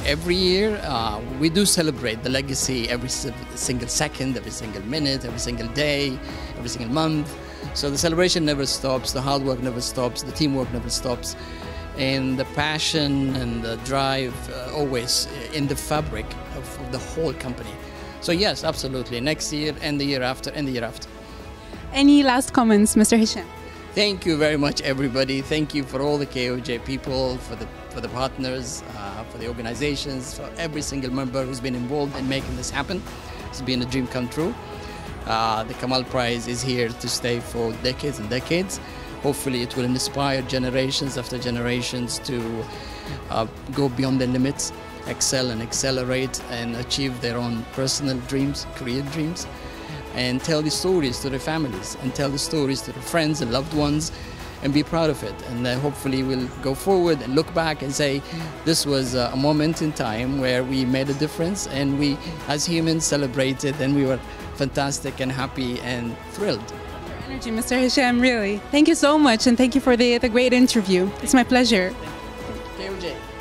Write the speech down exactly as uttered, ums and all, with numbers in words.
every year uh, we do celebrate the legacy every single second, every single minute, every single day, every single month. So the celebration never stops, the hard work never stops, the teamwork never stops, and the passion and the drive uh, always in the fabric of, of the whole company. So yes, absolutely, next year and the year after and the year after. Any last comments, Mister Hisham? Thank you very much, everybody. Thank you for all the K O J people, for the for the partners, uh, for the organizations, for every single member who's been involved in making this happen. It's been a dream come true. Uh, the Kamal Prize is here to stay for decades and decades. Hopefully it will inspire generations after generations to uh, go beyond their limits, excel and accelerate and achieve their own personal dreams, career dreams, and tell the stories to their families and tell the stories to their friends and loved ones and be proud of it. And uh, hopefully we'll go forward and look back and say this was uh, a moment in time where we made a difference and we as humans celebrated and we were fantastic and happy and thrilled. Your energy, Mister Hisham, really. Thank you so much and thank you for the, the great interview. It's my pleasure. K O J.